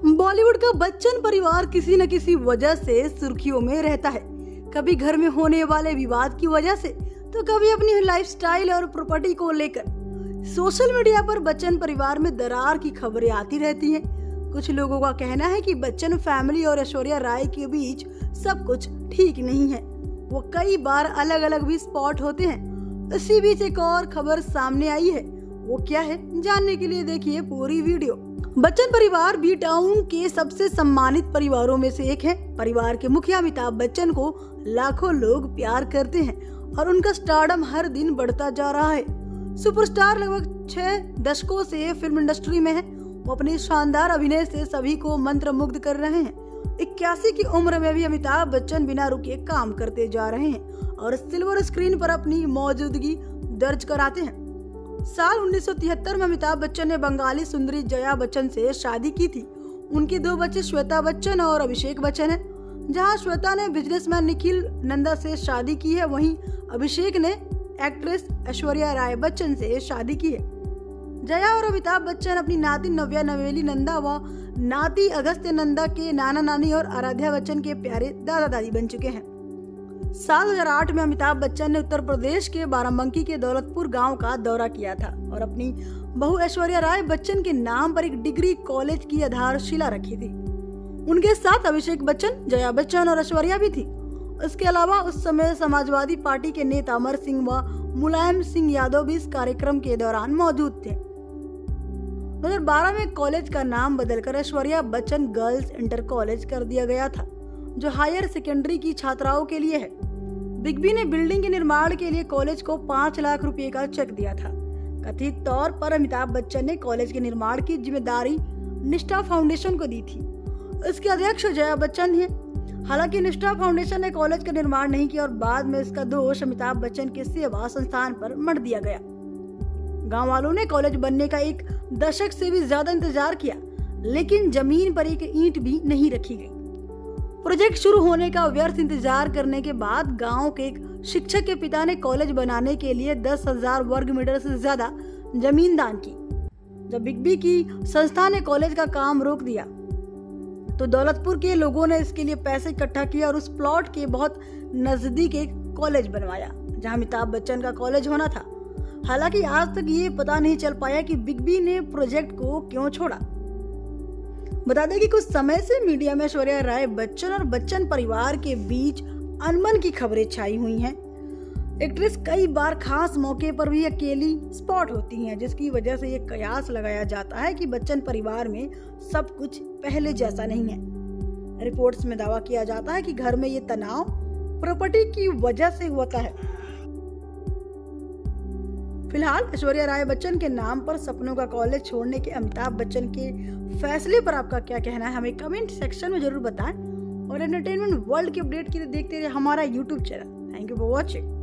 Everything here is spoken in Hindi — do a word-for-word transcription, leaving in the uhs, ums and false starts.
बॉलीवुड का बच्चन परिवार किसी न किसी वजह से सुर्खियों में रहता है। कभी घर में होने वाले विवाद की वजह से, तो कभी अपनी लाइफस्टाइल और प्रॉपर्टी को लेकर। सोशल मीडिया पर बच्चन परिवार में दरार की खबरें आती रहती हैं। कुछ लोगों का कहना है कि बच्चन फैमिली और ऐश्वर्या राय के बीच सब कुछ ठीक नहीं है। वो कई बार अलग अलग भी स्पॉट होते हैं। इसी बीच एक और खबर सामने आई है। वो क्या है, जानने के लिए देखिए पूरी वीडियो। बच्चन परिवार बी टाउन के सबसे सम्मानित परिवारों में से एक है। परिवार के मुखिया अमिताभ बच्चन को लाखों लोग प्यार करते हैं और उनका स्टारडम हर दिन बढ़ता जा रहा है। सुपरस्टार लगभग छह दशकों से फिल्म इंडस्ट्री में है। वो अपने शानदार अभिनय से सभी को मंत्रमुग्ध कर रहे हैं। इक्यासी की उम्र में भी अमिताभ बच्चन बिना रुके काम करते जा रहे हैं और सिल्वर स्क्रीन पर अपनी मौजूदगी दर्ज कराते हैं। साल उन्नीस सौ तिहत्तर में अमिताभ बच्चन ने बंगाली सुंदरी जया बच्चन से शादी की थी। उनके दो बच्चे श्वेता बच्चन और अभिषेक बच्चन हैं। जहां श्वेता ने बिजनेसमैन निखिल नंदा से शादी की है, वहीं अभिषेक ने एक्ट्रेस ऐश्वर्या राय बच्चन से शादी की है। जया और अमिताभ बच्चन अपनी नाती नव्या नवेली नंदा व नाती अगस्त्य नंदा के नाना नानी और आराध्या बच्चन के प्यारे दादा दादी बन चुके हैं। साल दो हज़ार आठ में अमिताभ बच्चन ने उत्तर प्रदेश के बाराबंकी के दौलतपुर गांव का दौरा किया था और अपनी बहू ऐश्वर्या राय बच्चन के नाम पर एक डिग्री कॉलेज की आधारशिला रखी थी। उनके साथ अभिषेक बच्चन, जया बच्चन और ऐश्वर्या भी थी। इसके अलावा उस समय समाजवादी पार्टी के नेता अमर सिंह व मुलायम सिंह यादव भी इस कार्यक्रम के दौरान मौजूद थे। दो हज़ार बारह में कॉलेज का नाम बदलकर Aishwarya Bachchan girls inter college कर दिया गया था, जो हायर सेकेंडरी की छात्राओं के लिए है। बिग बी ने बिल्डिंग के निर्माण के लिए कॉलेज को पाँच लाख रुपए का चेक दिया था। कथित तौर पर अमिताभ बच्चन ने कॉलेज के निर्माण की जिम्मेदारी निष्ठा फाउंडेशन को दी थी। इसके अध्यक्ष जया बच्चन हैं। हालांकि निष्ठा फाउंडेशन ने कॉलेज का निर्माण नहीं किया और बाद में इसका दोष अमिताभ बच्चन के सेवा संस्थान पर मढ़ दिया गया। गांव वालों ने कॉलेज बनने का एक दशक से भी ज्यादा इंतजार किया, लेकिन जमीन पर एक ईंट भी नहीं रखी गई। प्रोजेक्ट शुरू होने का व्यर्थ इंतजार करने के बाद गांव के एक शिक्षक के पिता ने कॉलेज बनाने के लिए दस हजार वर्ग मीटर से ज्यादा जमीन दान की। जब बिग बी की संस्था ने कॉलेज का काम रोक दिया, तो दौलतपुर के लोगों ने इसके लिए पैसे इकट्ठा किया और उस प्लॉट के बहुत नजदीक एक कॉलेज बनवाया, जहां अमिताभ बच्चन का कॉलेज होना था। हालांकि आज तक ये पता नहीं चल पाया कि बिग बी ने प्रोजेक्ट को क्यों छोड़ा। बता दें कि कुछ समय से मीडिया में ऐश्वर्या राय बच्चन और बच्चन परिवार के बीच अनबन की खबरें छाई हुई हैं। एक्ट्रेस कई बार खास मौके पर भी अकेली स्पॉट होती हैं, जिसकी वजह से ये कयास लगाया जाता है कि बच्चन परिवार में सब कुछ पहले जैसा नहीं है। रिपोर्ट्स में दावा किया जाता है कि घर में ये तनाव प्रॉपर्टी की वजह से होता है। फिलहाल ऐश्वर्या राय बच्चन के नाम पर सपनों का कॉलेज छोड़ने के अमिताभ बच्चन के फैसले पर आपका क्या कहना है, हमें कमेंट सेक्शन में जरूर बताएं। और एंटरटेनमेंट वर्ल्ड के अपडेट के लिए देखते रहिए हमारा YouTube channel. Thank you for watching.